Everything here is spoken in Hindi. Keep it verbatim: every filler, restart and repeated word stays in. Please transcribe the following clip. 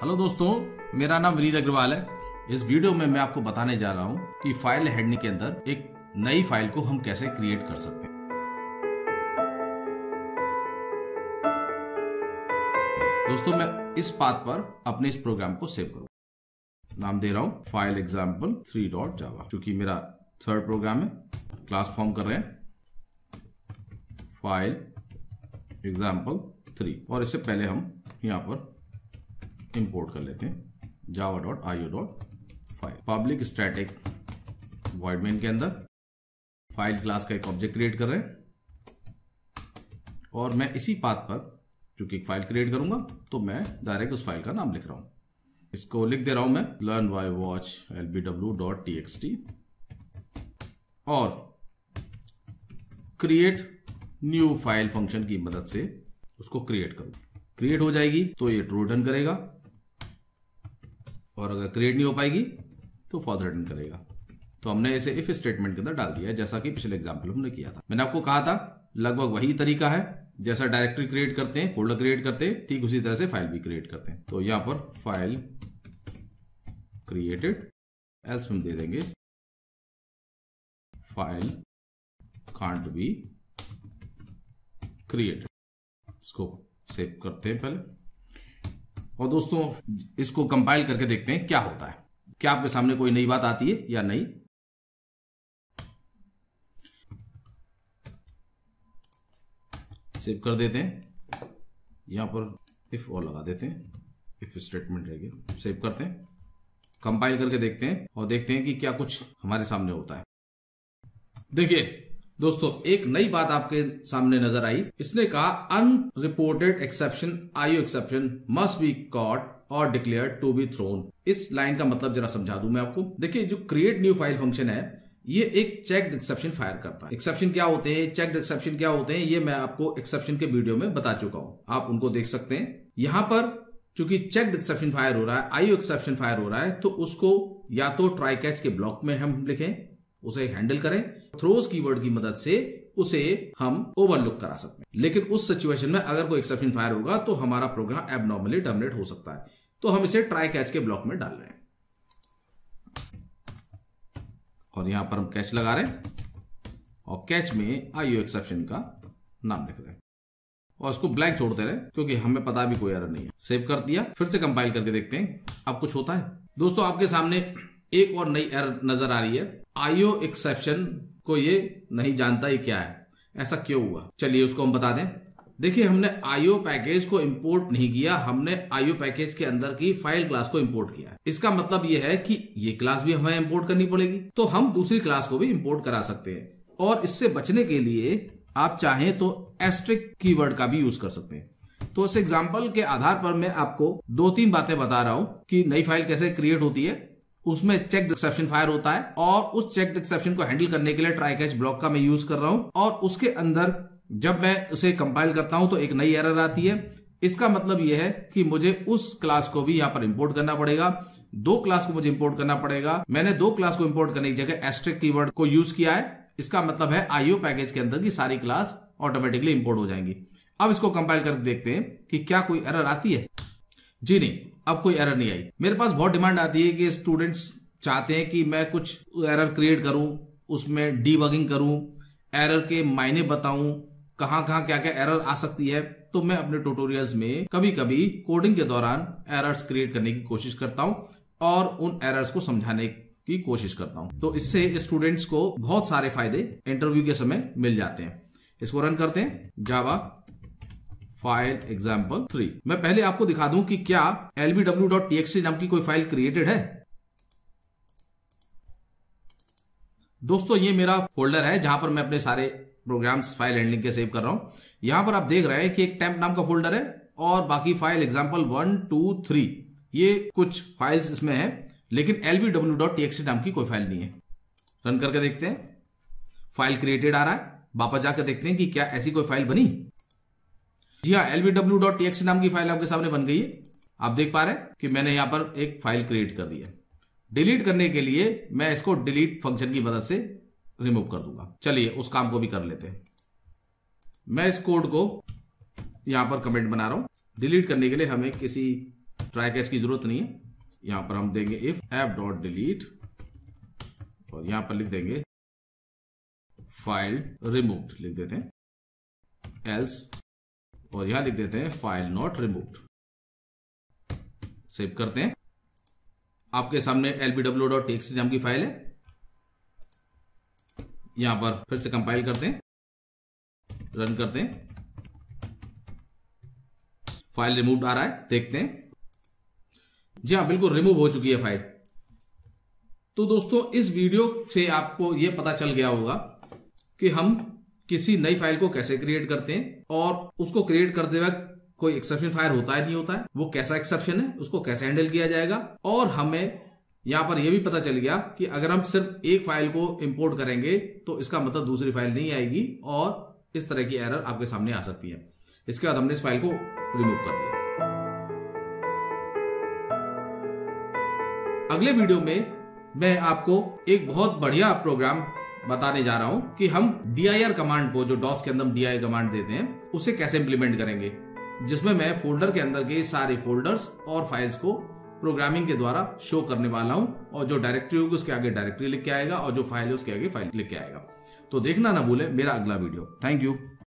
हेलो दोस्तों, मेरा नाम विनीत अग्रवाल है। इस वीडियो में मैं आपको बताने जा रहा हूं कि फाइल हेडनिंग के अंदर एक नई फाइल को हम कैसे क्रिएट कर सकते हैं। दोस्तों, मैं इस पाथ पर अपने इस प्रोग्राम को सेव करूंगा। नाम दे रहा हूं file example three dot Java, क्योंकि मेरा थर्ड प्रोग्राम है। क्लास फॉर्म कर रहे हैं फाइल एग्जाम्पल थ्री, और इससे पहले हम यहां पर इंपोर्ट कर लेते हैं Java dot I O dot file. Public static void main के अंदर फाइल क्लास का एक ऑब्जेक्ट क्रिएट कर रहे हैं, और मैं इसी पाथ पर चूंकि एक फाइल क्रिएट करूंगा तो मैं डायरेक्ट उस फाइल का नाम लिख रहा हूं। इसको लिख दे रहा हूं मैं learn by watch L B W dot T X T, और क्रिएट न्यू फाइल फंक्शन की मदद से उसको क्रिएट करूं। क्रिएट हो जाएगी तो ये ट्रू रिटर्न करेगा, और अगर क्रिएट नहीं हो पाएगी तो फॉल्स रिटर्न करेगा। तो हमने इसे इफ स्टेटमेंट के अंदर डाल दिया है, जैसा कि पिछले एग्जाम्पल हमने किया था। मैंने आपको कहा था लगभग वही तरीका है, जैसा डायरेक्टरी क्रिएट करते हैं, फोल्डर क्रिएट करते हैं, ठीक उसी तरह से फाइल भी क्रिएट करते हैं। तो यहां पर फाइल क्रिएटेड, एल्स हम दे देंगे फाइल कांट बी क्रिएटेड। इसको सेव करते हैं पहले, और दोस्तों इसको कंपाइल करके देखते हैं क्या होता है। क्या आपके सामने कोई नई बात आती है या नहीं। सेव कर देते हैं, यहां पर इफ और लगा देते हैं, इफ स्टेटमेंट रहेगी। सेव करते हैं, कंपाइल करके देखते हैं, और देखते हैं कि क्या कुछ हमारे सामने होता है। देखिए दोस्तों, एक नई बात आपके सामने नजर आई। इसने कहा unreported exception IO exception must be caught और डिक्लेयर टू बी थ्रोन। इस लाइन का मतलब जरा समझा दूं मैं आपको। देखिए, जो क्रिएट न्यू फाइल फंक्शन है ये एक चेक्ड एक्सेप्शन फायर करता है। एक्सेप्शन क्या होते हैं, चेक्ड एक्सेप्शन क्या होते हैं, ये मैं आपको एक्सेप्शन के वीडियो में बता चुका हूं, आप उनको देख सकते हैं। यहां पर चूंकि चेक्ड एक्सेप्शन फायर हो रहा है, आईओ एक्सेप्शन फायर हो रहा है, तो उसको या तो ट्राई कैच के ब्लॉक में हम लिखें, उसे हैंडल करें, थ्रोज कीवर्ड की मदद से उसे हम ओवरलुक करा सकते हैं। लेकिन उस सिचुएशन में अगर कोई एक्सेप्शन फायर होगा तो हमारा प्रोग्राम एबनॉर्मली टर्मिनेट हो सकता है। तो हम इसे ट्राई कैच के ब्लॉक में डाल रहे हैं, और यहां पर हम कैच लगा रहे हैं, और कैच में आईओ एक्सेप्शन का नाम लिख रहे हैं, और उसको ब्लैंक छोड़ते रहे क्योंकि हमें पता भी कोई एरर नहीं है। सेव कर दिया, फिर से कंपाइल करके देखते हैं अब कुछ होता है। दोस्तों, आपके सामने एक और नई एरर नजर आ रही है। आईओ एक्सेप्शन को ये नहीं जानता ये क्या है, ऐसा क्यों हुआ, चलिए उसको हम बता दें। देखिए, हमने आईओ पैकेज को इंपोर्ट नहीं किया, हमने आईओ पैकेज के अंदर की फाइल क्लास को इंपोर्ट किया। इसका मतलब ये है कि ये क्लास भी हमें इंपोर्ट करनी पड़ेगी, तो हम दूसरी क्लास को भी इंपोर्ट करा सकते हैं। और इससे बचने के लिए आप चाहें तो एस्ट्रिक कीवर्ड का भी यूज कर सकते हैं। तो इस एग्जाम्पल के आधार पर मैं आपको दो तीन बातें बता रहा हूं कि नई फाइल कैसे क्रिएट होती है। उसमें चेक्ड एक्सेप्शन फायर होता है, और उस चेक्ड एक्सेप्शन को हैंडल करने के लिए ट्राई कैच ब्लॉक का मैं यूज कर रहा हूं, और उसके अंदर जब मैं उसे कंपाइल करता हूं तो एक नई एरर आती है। इसका मतलब यह है कि मुझे उस क्लास को भी यहां पर इंपोर्ट करना पड़ेगा, दो क्लास को मुझे इंपोर्ट करना पड़ेगा। मैंने दो क्लास को इंपोर्ट करने की जगह एस्ट्रिक कीवर्ड को यूज किया है। इसका मतलब है आईओ पैकेज के अंदर की सारी क्लास ऑटोमेटिकली इंपोर्ट हो जाएंगी। अब इसको कंपाइल करके देखते हैं कि क्या कोई एरर आती है। जी नहीं, अब कोई एरर नहीं आई। मेरे पास बहुत डिमांड आती है कि स्टूडेंट्स चाहते हैं कि मैं कुछ एरर क्रिएट करूं, उसमें डीबगिंग करूं, एरर के मायने बताऊं, कहां कहां क्या क्या एरर आ सकती है। तो मैं अपने ट्यूटोरियल्स में कभी कभी कोडिंग के दौरान एरर्स क्रिएट करने की कोशिश करता हूं, और उन एरर्स को समझाने की कोशिश करता हूं। तो इससे स्टूडेंट्स को बहुत सारे फायदे इंटरव्यू के समय मिल जाते हैं। इसको रन करते हैं, जावा फाइल एग्जाम्पल थ्री। मैं पहले आपको दिखा दूं कि क्या L B W dot T X T नाम की कोई फाइल क्रिएटेड है। दोस्तों, ये मेरा फोल्डर है जहां पर मैं अपने सारे प्रोग्राम्स फाइल हैंडलिंग के सेव कर रहा हूं। यहां पर आप देख रहे हैं कि एक टेम्प नाम का फोल्डर है, और बाकी file example one two three, ये कुछ फाइल्स इसमें है, लेकिन L B W dot T X T नाम की कोई फाइल नहीं है। रन करके देखते हैं, फाइल क्रिएटेड आ रहा है। वापस जाकर देखते हैं कि क्या ऐसी कोई फाइल बनी। जी हाँ, L B W dot T X T नाम की फाइल आपके सामने बन गई है। आप देख पा रहे हैं कि मैंने यहां पर एक फाइल क्रिएट कर दी है। डिलीट करने के लिए मैं इसको डिलीट फंक्शन की मदद से रिमूव कर दूंगा। चलिए उस काम को भी कर लेते हैं। मैं इस कोड को यहां पर कमेंट बना रहा हूं। डिलीट करने के लिए हमें किसी ट्राई कैच की जरूरत नहीं है। यहां पर हम देंगे इफ एफ डॉट डिलीट और यहां पर लिख देंगे फाइल रिमूव्ड, लिख देते हैं एल्स और यहां लिख देते हैं फाइल नॉट रिमूव्ड। सेव करते हैं। आपके सामने एलबीडब्ल्यू डॉट टीएक्सटी नाम की फाइल है। यहां पर फिर से कंपाइल करते हैं, रन करते हैं। फाइल रिमूव्ड आ रहा है, देखते हैं। जी हां, बिल्कुल रिमूव हो चुकी है फाइल। तो दोस्तों इस वीडियो से आपको यह पता चल गया होगा कि हम किसी नई फाइल को कैसे क्रिएट करते हैं और उसको क्रिएट करते वक्त कोई एक्सेप्शन फायर होता है नहीं होता है, वो कैसा एक्सेप्शन है, उसको कैसे हैंडल किया जाएगा। और हमें यहां पर यह भी पता चल गया कि अगर हम सिर्फ एक फाइल को इंपोर्ट करेंगे तो इसका मतलब दूसरी फाइल नहीं आएगी और इस तरह की एरर आपके सामने आ सकती है। इसके बाद हमने इस फाइल को रिमूव कर दिया। अगले वीडियो में मैं आपको एक बहुत बढ़िया प्रोग्राम बताने जा रहा हूं कि हम dir कमांड को, जो डॉस के अंदर हम dir कमांड देते हैं, उसे कैसे इंप्लीमेंट करेंगे, जिसमें मैं फोल्डर के अंदर के सारे फोल्डर्स और फाइल्स को प्रोग्रामिंग के द्वारा शो करने वाला हूं और जो डायरेक्टरी होगी उसके आगे डायरेक्टरी लिख के आएगा और जो फाइल है उसके आगे फाइल लिख के आएगा। तो देखना ना भूले मेरा अगला वीडियो। Thank you.